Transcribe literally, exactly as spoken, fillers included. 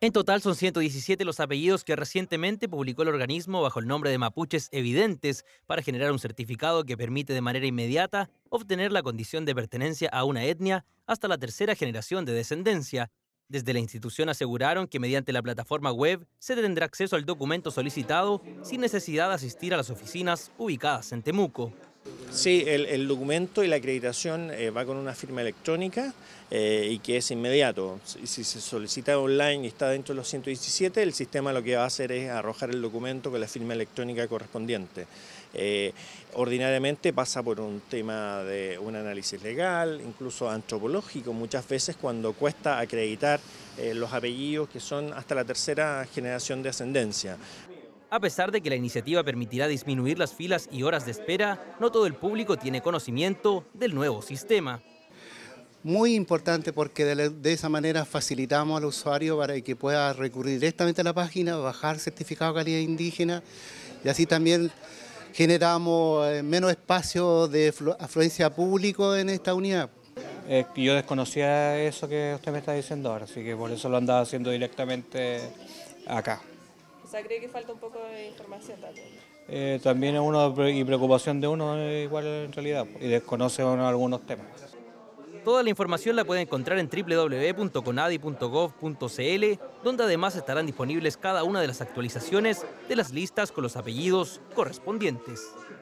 En total son ciento diecisiete los apellidos que recientemente publicó el organismo bajo el nombre de Mapuches Evidentes para generar un certificado que permite de manera inmediata obtener la condición de pertenencia a una etnia hasta la tercera generación de descendencia. Desde la institución aseguraron que mediante la plataforma web se tendrá acceso al documento solicitado sin necesidad de asistir a las oficinas ubicadas en Temuco. Sí, el, el documento y la acreditación eh, va con una firma electrónica eh, y que es inmediato. Si, si se solicita online y está dentro de los ciento diecisiete, el sistema lo que va a hacer es arrojar el documento con la firma electrónica correspondiente. Eh, ordinariamente pasa por un tema de un análisis legal, incluso antropológico, muchas veces cuando cuesta acreditar eh, los apellidos que son hasta la tercera generación de ascendencia. A pesar de que la iniciativa permitirá disminuir las filas y horas de espera, no todo el público tiene conocimiento del nuevo sistema. Muy importante porque de, la- de esa manera facilitamos al usuario para que pueda recurrir directamente a la página, bajar certificado de calidad indígena y así también generamos eh, menos espacio de flu- afluencia público en esta unidad. Eh, yo desconocía eso que usted me está diciendo ahora, así que por eso lo andaba haciendo directamente acá. O sea, cree que falta un poco de información también. Eh, también es uno y preocupación de uno eh, igual en realidad, y desconoce uno algunos temas. Toda la información la puede encontrar en w w w punto conadi punto gov punto c l, donde además estarán disponibles cada una de las actualizaciones de las listas con los apellidos correspondientes.